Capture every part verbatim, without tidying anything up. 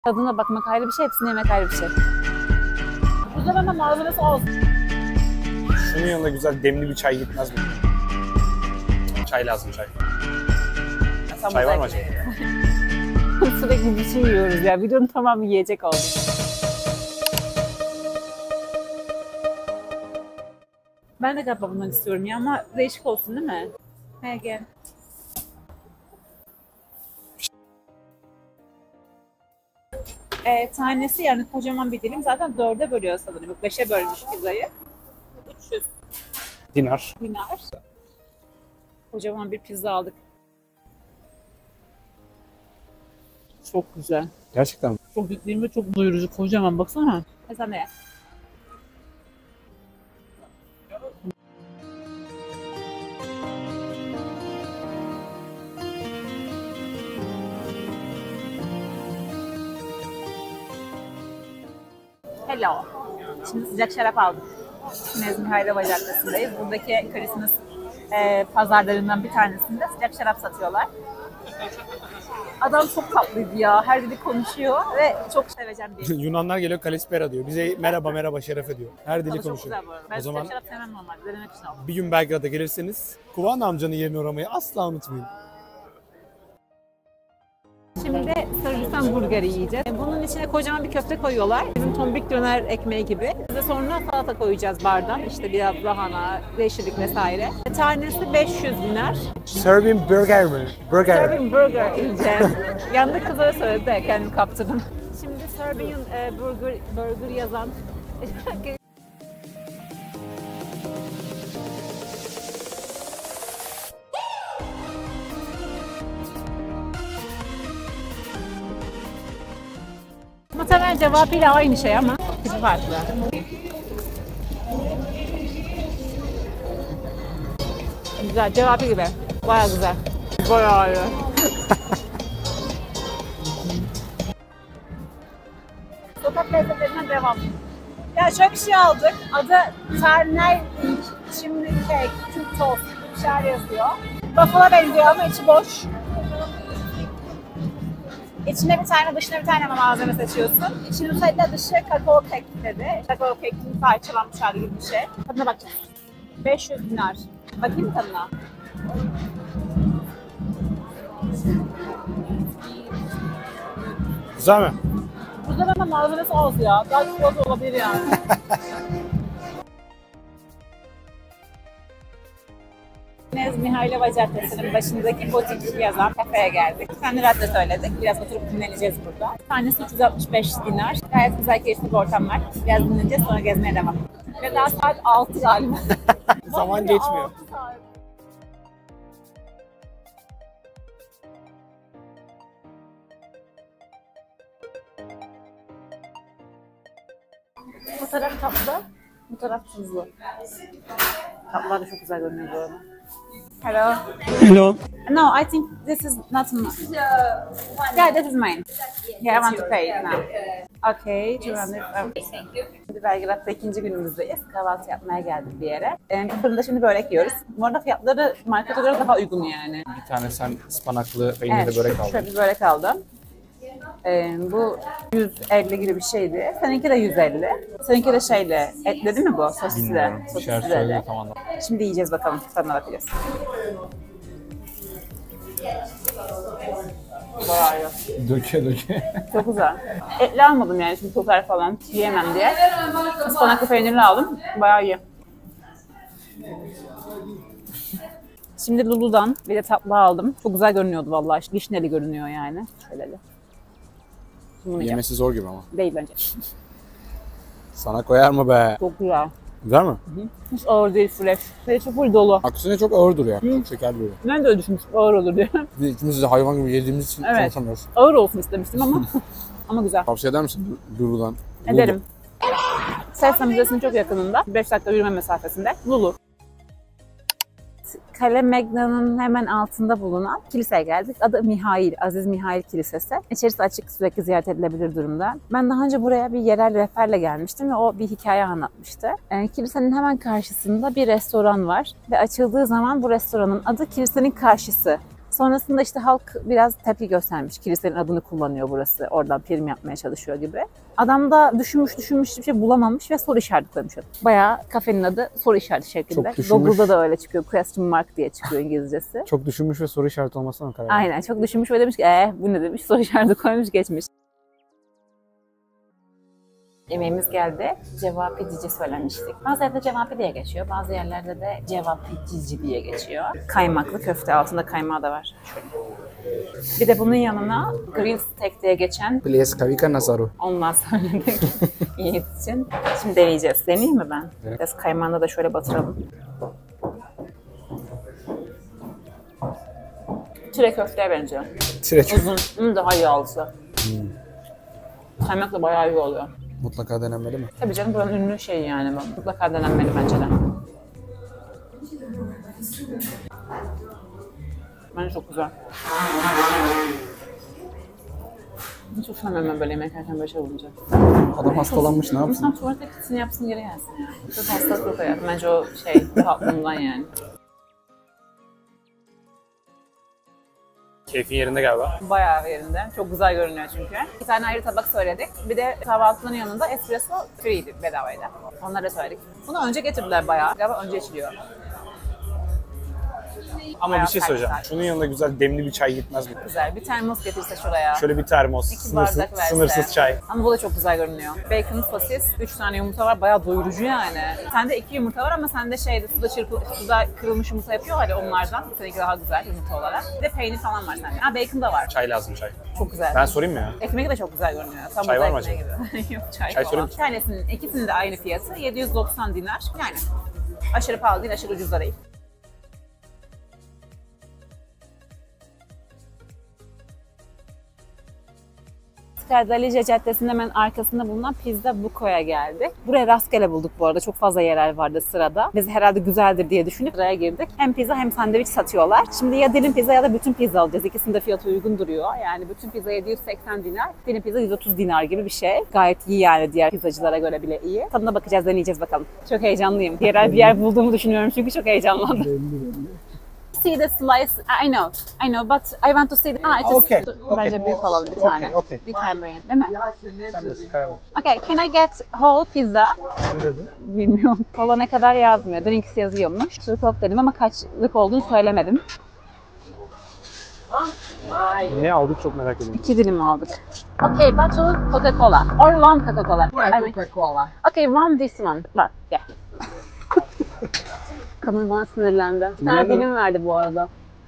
Tadına bakmak ayrı bir şey, hepsini yemek ayrı bir şey. Güzel ama malzemesi az. Şunun yanında güzel demli bir çay gitmez mi? Çay lazım, çay. Sen Çay var mı acaba? Sürekli bir şey yiyoruz ya. Videonun tamamı yiyecek oldu. Ben de galiba bundan istiyorum ya ama değişik olsun değil mi? He gel. E, tanesi yani kocaman bir dilim. Zaten dörde bölüyor sanırım. Beşe bölmüş pizzayı. üç yüz Dinar. dinar. Kocaman bir pizza aldık. Çok güzel. Gerçekten mi? Çok ciddiyim ve çok doyurucu. Kocaman baksana. E sen de ye. Hello. Şimdi sıcak şarap aldık. Nezmi Hayrava Caddesi'ndeyiz. Buradaki Christmas e, pazarlarından bir tanesinde sıcak şarap satıyorlar. Adam çok tatlıydı ya. Her dili konuşuyor ve çok sevecen bir. Yunanlar geliyor Kalispera diyor. Bize merhaba merhaba şerefe diyor. Her dili Tadı çok konuşuyor. güzel bu arada. Ben O zaman sıcak şarap sevmem normalde. Denemek için aldım. bir gün Belgrad'a gelirseniz Kuvan amcanın yerini uğramayı asla unutmayın. Şimdi Sırbistan burgeri yiyeceğiz. Bunun içine kocaman bir köfte koyuyorlar. Bizim tombik döner ekmeği gibi. Biz de sonra salata koyacağız bardan. İşte biraz lahana, yeşillik vesaire. Tanesi beş yüz dinar. Serbian burger mi? Burger. Serbian burger yiyeceğiz. Yanında kızlara söyledi de kendimi kaptırdım. Şimdi Serbian e, burger, burger yazan muhtemelen cevabıyla aynı şey ama tipi farklı. Güzel, cevabı gibi. Bayağı güzel. Bayağı iyi. Sokak lezzetlerinden devam. Ya şöyle bir şey aldık. Adı Ternay Çimli Cake, Türk tost. Bir şeyler yazıyor. Waffle'a benziyor ama içi boş. İçine bir tane, dışına bir tane malzeme seçiyorsun. İçi Nutella, dışı kakao kek dedi. Kakao kekin parçalanmış hali gibi bir şey. Tadına bakacağız. beş yüz dinar. Bakayım mı tadına? Güzel mi? Güzel ama malzemesi az ya. Daha çikolata olabilir yani. Nezmi Hayrava Caddesi'nin başındaki Botik yazan kafeye geldik. Kendi radyo söyledik. Biraz oturup dinleneceğiz burada. Tanesi üç yüz altmış beş dinar. Gayet güzel, keyifli bir ortam var. Biraz dinleneceğiz, sonra gezmeye devam. Ve daha saat altı galiba. Zaman geçmiyor. Bu taraf tatlı, bu taraf tuzlu. Tatlılar da çok güzel görünüyor bu arada. Hello. Hello. No, I think this is not mine. Yeah, this is mine. Yeah, I want to pay it now. Okay, two hundred. Şimdi Belgrad'da ikinci günümüzdeyiz. Kahvaltı yapmaya geldik bir yere. Ee, fırında şimdi börek yiyoruz. Bu arada fiyatları markete göre daha uygun yani. Bir tane sen ıspanaklı peynirli Evet, börek aldın. şöyle bir börek aldım. Ee, bu yüz elli gibi bir şeydi. Seninki de yüz elli. Seninki de şeyle, etli değil mi bu? Sosisli. Bilmiyorum. Bir şeyler Sosisli söyledi de. tamam. Şimdi yiyeceğiz bakalım. Tadına bakacağız. Bayağı iyi. Döke döke. Çok güzel. Etli almadım yani şimdi kokar falan yiyemem diye. Ispanaklı peynirli aldım. Bayağı iyi. Şimdi Lulu'dan bir de tatlı aldım. Çok güzel görünüyordu vallahi. Vişneli görünüyor yani. Şöyle. Yemesi zor gibi ama. Değil bence. Sana koyar mı be? Çok güzel. Güzel mi? Hı hı. Hiç ağır değil, fresh. Ve çok full dolu. Aksine çok ağır duruyor. Çok şeker duruyor. Ben de öyle düşünmüştüm, ağır olur diye. Bir de ikimiz de hayvan gibi yediğimiz için Evet. konuşamıyoruz. Ağır olsun istemiştim ama ama güzel. Tavsiye eder misin Lulu'dan? Ederim. Sesna Müzesi'nin çok yakınında, beş dakika yürüme mesafesinde Lulu. Kale Megna'nın hemen altında bulunan kiliseye geldik. Adı Mihail, Aziz Mihail Kilisesi. İçerisi açık, sürekli ziyaret edilebilir durumda. Ben daha önce buraya bir yerel rehberle gelmiştim ve o bir hikaye anlatmıştı. Yani kilisenin hemen karşısında bir restoran var ve açıldığı zaman bu restoranın adı kilisenin karşısı Sonrasında işte halk biraz tepki göstermiş. Kilisenin adını kullanıyor burası. Oradan prim yapmaya çalışıyor gibi. Adam da düşünmüş düşünmüş hiçbir şey bulamamış ve soru işareti koymuş. Bayağı kafenin adı soru işareti şeklinde. Google'da da öyle çıkıyor. Question mark diye çıkıyor İngilizcesi. Çok düşünmüş ve soru işareti olmasına mı karar vermiş? Aynen, çok düşünmüş ve demiş ki eee bu ne demiş, soru işareti koymuş geçmiş. Yemeğimiz geldi. Cevapidici söylemiştik. Bazı yerde cevapi diye geçiyor. Bazı yerlerde de cevapidici diye geçiyor. Kaymaklı köfte. Altında kaymağı da var. Şöyle. Bir de bunun yanına green steak diye geçen Pleskavika Nazaru. ondan söyledik Yiğit için. Şimdi deneyeceğiz. Deneyeyim mi ben? Evet. Biraz kaymağını da şöyle batıralım. Tire köfteye benziyor. Tire köfte. Uzun. Bunun daha yağlısı. Hmm. Kaymak da bayağı iyi oluyor. Mutlaka denenmeli mi? Tabii canım, buranın ünlü şeyi yani. Mutlaka denenmeli bence de. Bence çok güzel. Hiç hoşlanmıyorum ben böyle yemek yerken böyle şey olunca. Adam hastalanmış, ne yapsın? İnsan tuvalete gitsin yapsın geri gelsin ya. Çok hastalık yok hayatım. Bence o şey tatlımdan yani. Keyfin yerinde galiba. Bayağı yerinde. Çok güzel görünüyor çünkü. İki tane ayrı tabak söyledik. Bir de kahvaltının yanında espresso free'ydi, bedavaydı. Onları da söyledik. Bunu önce getirdiler bayağı. Galiba önce içiliyor. Ama Bayağı bir şey sert söyleyeceğim. sert. Şunun yanında güzel demli bir çay gitmez mi? Güzel. Bir termos getirse şuraya. Şöyle bir termos, İki sınırsız, bardak verse. sınırsız çay. Ama bu da çok güzel görünüyor. Bacon, sosis, üç tane yumurta var. Bayağı doyurucu yani. Sende iki yumurta var ama sende şeyde suda, çırpı, suda kırılmış yumurta yapıyorlar ya onlardan. Seninki daha güzel yumurta olarak. Bir de peynir falan var sende. Ha, bacon da var. Çay lazım, çay. Çok güzel. Ben sorayım mı ya? Ekmeği de çok güzel görünüyor. Tam Çay burada var mı ekmeği gibi. Yok çay, Çay falan. sorayım. Bir tanesinin, ikisinin de aynı fiyatı. yedi yüz doksan dinar. Yani aşırı pahalı değil, aşırı ucuz da değil. Skardalice Caddesi'nin hemen arkasında bulunan Pizza Buco'ya geldik. Buraya rastgele bulduk bu arada. Çok fazla yerler vardı sırada. Biz herhalde güzeldir diye düşünüp buraya girdik. Hem pizza hem sandviç satıyorlar. Şimdi ya dilim pizza ya da bütün pizza alacağız. İkisinin de fiyatı uygun duruyor. Yani bütün pizza yedi yüz seksen dinar, dilim pizza yüz otuz dinar gibi bir şey. Gayet iyi yani, diğer pizzacılara göre bile iyi. Tadına bakacağız, deneyeceğiz bakalım. Çok heyecanlıyım. Yerel bir yer bulduğumu düşünüyorum çünkü çok heyecanlandım. See the slice. I know, I know, but I want to see. The... Ah, it's Okay, Bence okay. büyük alalım bir tane. Okay, okay. Bir tane beğen, değil mi? Sen de sıkar mısın? Okay, can I get whole pizza? Ne dedi? Bilmiyorum. Kola ne kadar yazmıyor. Drinks yazıyormuş. Türk Coke dedim ama kaçlık olduğunu söylemedim. Ne aldık çok merak ediyorum. İki dilim aldık. Okay, bottle Coca-Cola. Or one Coca-Cola. I mean, Coca-Cola. okay, one this one. Bak, gel. Kadın bana sinirlendi. Bir tane dilim verdi bu arada.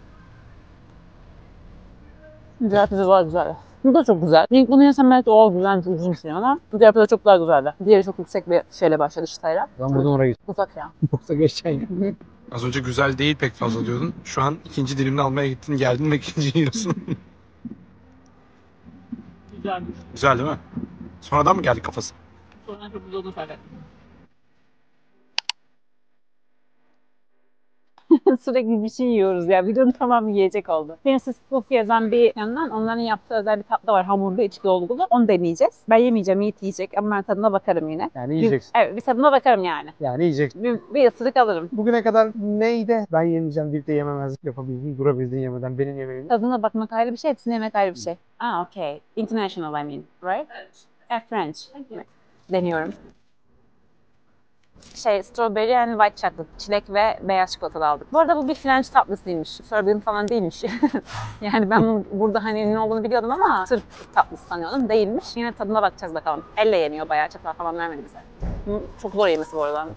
Diğer pizza var güzel. Bu da çok güzel. İlk bunu yesem belki o güzel, çok uzun süre ama diğer pizza çok daha güzeldi. Diğeri çok yüksek bir şeyle başladı çıtayla. Ben buradan oraya gittim. Uzak ya. Yoksa geçeceğim. Az önce güzel değil pek fazla diyordun. Şu an ikinci dilimini almaya gittin, geldin ve ikinci yiyorsun. Güzelmiş. Güzel değil mi? Sonradan mı geldi kafası? Sonra çok güzel olduğunu fark ettim. Sürekli bir şey yiyoruz ya. Videonun tamamı yiyecek oldu. Princess Puff yazan bir yandan onların yaptığı özel bir tatlı var. Hamurlu, içi dolgulu. Onu deneyeceğiz. Ben yemeyeceğim, Yiğit yiyecek ama ben tadına bakarım yine. Yani yiyeceksin. Bir, evet, bir tadına bakarım yani. Yani yiyeceksin. Bir, bir ısırık alırım. Bugüne kadar neydi? Ben yemeyeceğim deyip de yememezlik yapabildin, durabildin yemeden benim yemeğimi. Tadına bakmak ayrı bir şey, hepsini yemek ayrı bir şey. Ah, okay. International I mean, right? Yeah, French. Deniyorum. Şey, strawberry and white chocolate. Çilek ve beyaz çikolatalı aldık. Bu arada bu bir French tatlısıymış. Serbian falan değilmiş. Yani ben bunun burada hani ne olduğunu biliyordum ama Türk tatlısı sanıyordum. Değilmiş. Yine tadına bakacağız bakalım. Elle yeniyor bayağı. Çatal falan vermedi bize. Çok zor yemesi bu arada.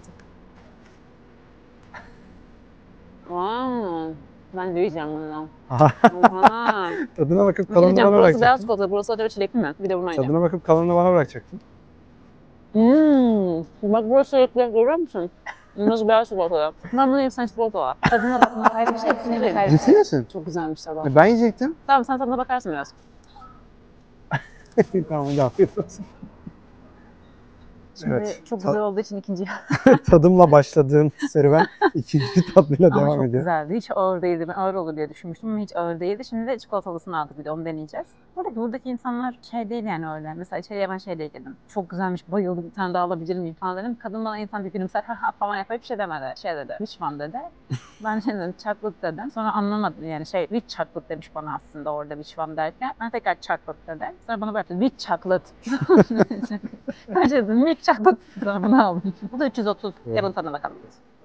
Wow. Ben de yiyeceğim bundan. Oha. Tadına bakıp Bir şey kalanını diyeceğim, bana burası beyaz bırakacaktın. çikolata, burası acaba çilekli mi? Bir de bunu yiyeceğim. Tadına bakıp kalanını bana bırakacaktın. Hmm. Bak burası çilekli, görüyor musun? Burası beyaz çikolata. Ben bunu yiyeyim, sen çikolata var. Tadına bakmak ayrı bir şey, hepsine yemek ayrı bir Ciddi şey. misin? Çok güzelmiş tadı. Ben yiyecektim. Tamam, sen tadına bakarsın biraz. Tamam, hadi afiyet olsun. Şimdi Evet. çok Ta- güzel olduğu için ikinci Tadımla başladığın serüven ikinci tatlıyla Ama devam çok ediyor. güzeldi. Hiç ağır değildi. Ben ağır olur diye düşünmüştüm ama hiç ağır değildi. Şimdi de çikolatalısını aldık, bir de onu deneyeceğiz. Buradaki, buradaki insanlar şey değil yani öyle. Mesela içeriye ben şey diye girdim. Çok güzelmiş, bayıldım, bir tane daha alabilir miyim falan dedim. Kadın bana insan bir gülümser ha ha falan yapıp bir şey demedi. Şey dedi, which one dedi. Ben şey dedim, chocolate dedim. Sonra anlamadım yani şey, with chocolate demiş bana aslında orada which one derken. Ben tekrar chocolate dedim. Sonra bana bıraktı, with chocolate. Ben şey dedim, with chocolate. Sonra bunu aldım. Bu da üç yüz otuz. Evet. Yarın tadına bakalım.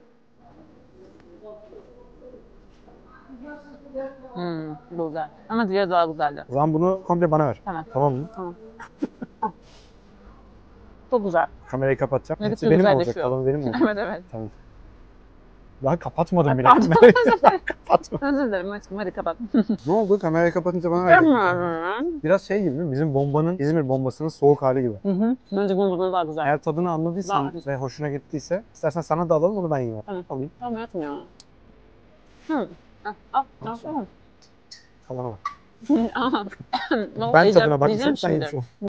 Hmm, bu güzel. Ama diğeri daha güzeldi. O zaman bunu komple bana ver. Tamam. Tamam mı? Tamam. Çok güzel. Kamerayı kapatacağım. Evet, Hepsi çok benim mi güzel olacak? düşüyor. Kalanı benim mi olacak? Evet evet. Tamam. Daha kapatmadım bile. Pardon. Kamerayı kapatmadım. Özür dilerim aşkım, hadi kapat. Ne oldu? Kamerayı kapatınca bana ver. Biraz şey gibi, bizim bombanın, İzmir bombasının soğuk hali gibi. Hı hı. Bence bunun daha güzel. Eğer tadını anladıysan Daha güzel. ve hoşuna gittiyse, istersen sana da alalım, onu ben yiyeyim. Tamam. Alayım. Tamam hayatım ya. Hı. Al, al, al. al. Kalana bak. Aha. Ben tadına Yiyeceğim bakmışım, sen şimdi. yemiş ol.